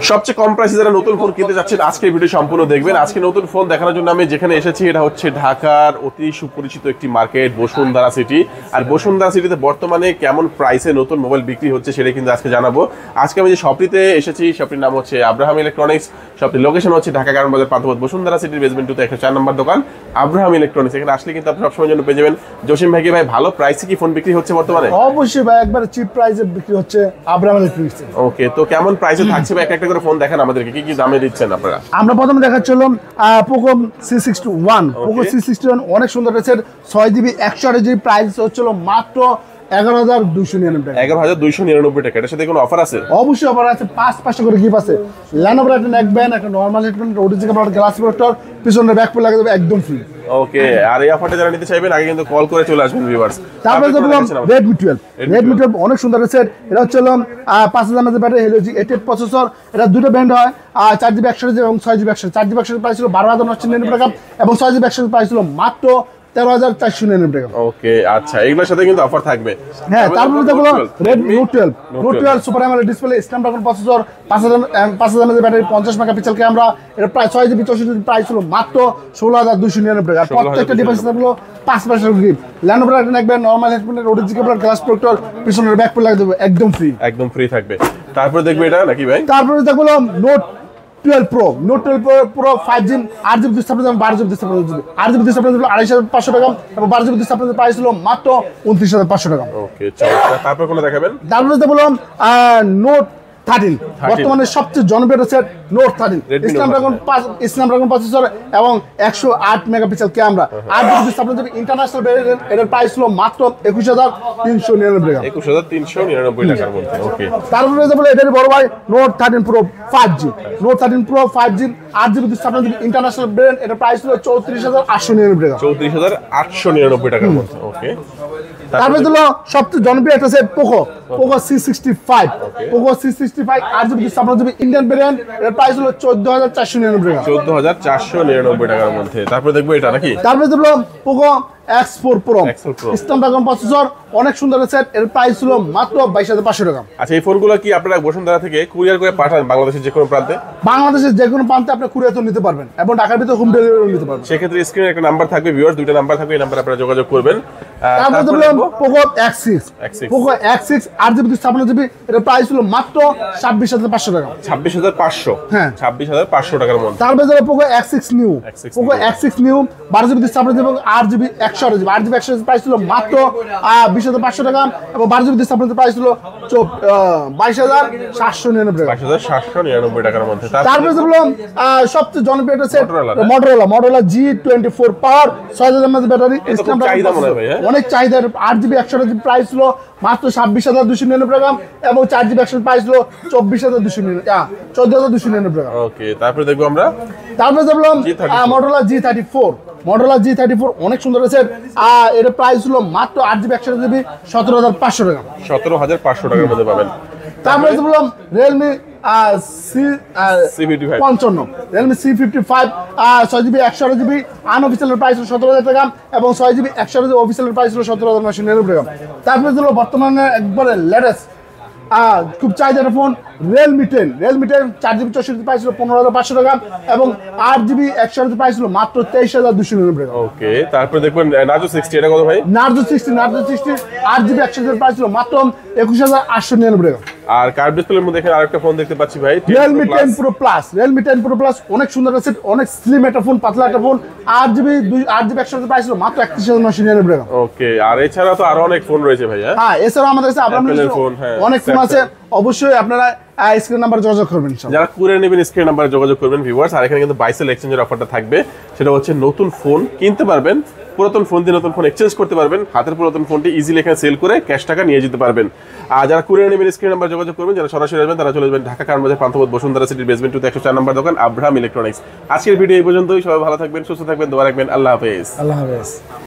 সবচেয়ে কম প্রাইসে যারা নতুন ফোন কিনতে যাচ্ছেন আজকের ভিডিও সম্পূর্ণ দেখবেন। আজকে নতুন ফোন দেখানোর জন্য আমি যেখানে এসেছি এটা হচ্ছে ঢাকার অতি সুপরিচিত একটি মার্কেট বসুন্ধরা সিটি। আর বসুন্ধরা সিটিতে বর্তমানে কেমন প্রাইসে নতুন মোবাইল বিক্রি হচ্ছে সেটা কিন্তু আজকে জানাবো। আজকে আমি যে শপটিতে এসেছি শপটির নাম হচ্ছে আব্রাহাম ইলেকট্রনিক্স। শপটির লোকেশন হচ্ছে ঢাকা কারণ বাজার পান্থপথ বসুন্ধরা সিটির বেসমেন্ট 2 তে 104 নম্বর দোকান আব্রাহাম ইলেকট্রনিক্স। এখানে আসলে কিন্তু আপনি সবসময়ের জন্য পেয়ে যাবেন জসিম ভাইকে। ভাই ভালো প্রাইসে কি ফোন বিক্রি হচ্ছে বর্তমানে? অবশ্যই ভাই, একবার চিপ প্রাইসে বিক্রি হচ্ছে আব্রাহাম ইলেকট্রনিক্স। ওকে, তো কেমন প্রাইসে থাকছে ভাই? একটা করে ফোন দেখান আমাদেরকে, কি কি দামে দিচ্ছেন আপনারা? আমরা প্রথমে দেখাচ্ছিলাম পোকো C61। পোকো C61 অনেক সুন্দর রয়েছে, 6GB 128GB, প্রাইস হচ্ছিল মাত্র 11,299 টাকা। 11,299 টাকা। এটার সাথে কোনো অফার আছে? অবশ্যই অফার আছে, 500 করে গিফট আছে। ল্যানোভোর একটা নেক ব্যান্ড, একটা নরমাল হেডব্যান্ড, ওডিজি কাপড়, গ্লাস প্রোটেক্টর, পিছনের ব্যাক প্যাড লাগিয়ে দেবে একদম ফ্রি। ওকে, আর এই অফারটা যারা নিতে চাইবেন আগে কিন্তু কল করে চলে আসবেন ভিউয়ার্স। তারপরে দেখলাম Redmi 12। Redmi 12 অনেক সুন্দর রয়েছে। এটা হচ্ছে 5000 mAh battery, Helio G88 processor. এটা দুটো ব্যান্ড হয়, 4GB 128GB এবং 6GB 128GB। 4GB 128GB price ছিল 12,999 টাকা এবং 6GB 128GB প্রাইস ছিল মাত্র 13,499 টাকা। ওকে, আচ্ছা, এগুলোর সাথে কিন্তু অফার থাকবে। হ্যাঁ, তারপরে দেখো Redmi Note 12 super AMOLED display, Snapdragon processor, 5000 mAh battery, 50 megapixel camera. এটা প্রায় 6GB 64GB প্রাইস ছিল মাত্র 16,299 টাকা। প্রত্যেকটা ডিভাইস থাকলো 5% গিফট। ল্যানোভোর একটা নেক ব্যান্ড, নরমাল হেডব্যান্ড, ওডিজি কাপড়, গ্লাস প্রোটেক্টর, পিছনের ব্যাক প্যাড লাগিয়ে দেবে একদম ফ্রি। একদম ফ্রি থাকবে। তারপরে দেখবে এটা নাকি ভাই? তারপরে দেখো Note 12 Pro। Note 12 Pro 5G 8GB display, 12GB display, 8GB display 2,500 টাকা এবং 12GB ডিসপ্লে প্রাইস ছিল মাত্র 29,500 টাকা। ওকে, চলো তারপর কোন দেখাবেন? তারপরে দেখো Note 13। বর্তমানে সবচেয়ে জনপ্রিয় সেট Note 13। স্ন্যাপড্রাগন প্রসেসর এবং 108 megapixel camera, 8GB display, international variant. এটার প্রাইস ছিল মাত্র 21,399 টাকা। 21,399 টাকার মধ্যে। ওকে, তারপরে দেখো এটার বড় ভাই Note 13 Pro 5G। Note 13 Pro 5G 8GB display, international variant. এটার প্রাইস ছিল 34,899 টাকা। 34,899 টাকার মধ্যে। ওকে, তারপরে দিল সবচেয়ে জনপ্রিয় একটা set Poco C65। Poco C65 8GB display, Indian variant. এর প্রাইস হলো 14,499 টাকা। 14,499 টাকার মধ্যে। তারপরে দেখবো এটা নাকি? তারপরে দিল Poco X4 Pro Snapdragon processor, অনেক সুন্দর সেট। এর প্রাইস ছিল মাত্র 22,500 টাকা। আচ্ছা, এই ফোনগুলো কি আপনারা বসুন্ধরা থেকে কুরিয়ার করে পাঠান বাংলাদেশের যে কোনো প্রান্তে? বাংলাদেশের যে কোনো প্রান্তে আপনি কুরিয়ার তো নিতে পারবেন এবং ঢাকার ভিতরে হোম ডেলিভারি নিতে পারবেন। সেক্ষেত্রে স্ক্রিনে একটা নাম্বার থাকবে ভিউয়ার্স, দুইটা নাম্বার থাকবে, এই নাম্বারে আপনারা যোগাযোগ করবেন। তারপরে দিলাম Poco X6। Poco X6 8GB display, এর প্রাইস ছিল মাত্র 26,500 টাকা। 26,500? হ্যাঁ, 26,500 টাকার মধ্যে। তারপরে দিলাম Poco X6 new. Poco X6 new 12GB display এবং 8GB 128GB। 8GB 128GB price ছিল মাত্র 20,500 টাকা এবং 12GB ডিসপ্লে প্রাইস ছিল 22,799 টাকা। 22,799 টাকার মধ্যে। তারপরে দিলাম সবচেয়ে জনপ্রিয় একটা set Motorola G24 power, 6000 mAh battery, অনেক চাহিদা। 8GB 128GB প্রাইস ছিল মাত্র 26,299 টাকা এবং 4GB 128GB প্রাইস ছিল 14,299 টাকা। ওকে, তারপরে দেখবো আমরা। তারপরে দেখলাম মটোরোলা G34 অনেক সুন্দর আছে। এর প্রাইস হলো মাত্র 8GB 128GB 17,500 টাকা। 17,500 টাকার মধ্যে পাবেন। তারপরে দেখলাম Realme C55। Realme C55 6GB 128GB unofficial price হলো 17,000 টাকা এবং 6GB 128GB অফিসিয়াল প্রাইস হলো 17,999 টাকা। তারপরে হলো বর্তমানে একবারে লেটেস্ট খুব চাহিদার phone Realme 10। 4GB 64GB price ছিল 15,500 টাকা এবং 8GB 128GB প্রাইস ছিল মাত্র 23,299 টাকা। ওকে, তারপরে দেখবেন Narzo 60। এটা কত ভাই? Narzo 60 8GB 128GB প্রাইস ছিল মাত্র 21,899 টাকা। আর কার্ভ ডিসপ্লের মধ্যে এখানে আরেকটা ফোন দেখতে পাচ্ছি ভাই, Realme 10 Pro Plus। Realme 10 Pro Plus অনেক সুন্দর আছে, অনেক স্লিম একটা ফোন, পাতলা একটা ফোন। 8GB 128GB প্রাইস ছিল মাত্র 31,999 টাকা। ওকে, আর এছাড়া তো আরো অনেক ফোন রয়েছে ভাই। হ্যাঁ, এছাড়া আমাদের কাছে অনেক ফোন আছে। অবশ্যই আপনারা স্ক্রিন নাম্বার যোগাযোগ করবেন। যারা কুরিয়ার নেবেন স্ক্রিন নাম্বারে যোগাযোগ করবেন ভিউয়ার্স। আর এখানে কিন্তু বাইসেল এক্সচেঞ্জের অফারটা থাকবে, সেটা হচ্ছে নতুন ফোন কিনতে পারবেন, পুরাতন ফোন দিয়ে নতুন ফোন এক্সচেঞ্জ করতে পারবেন, হাতের পুরাতন ফোনটি ইজিলি এখানে সেল করে ক্যাশ টাকা নিয়ে যেতে পারবেন। আর যারা কুরিয়ার নেবেন স্ক্রিন নাম্বার যোগাযোগ করবেন, যারা সরাসরি আসবেন তারা চলে যাবেন ঢাকা কারণ বাজার পান্থপথ বসুন্ধরা সিটির বেসমেন্ট 2 তে 104 নম্বর দোকান আব্রাহাম ইলেকট্রনিক্স। আজকের ভিডিও এই পর্যন্তই। সবাই ভালো থাকবেন, সুস্থ থাকবেন, দোয়া রাখবেন। আল্লাহ হাফেজ।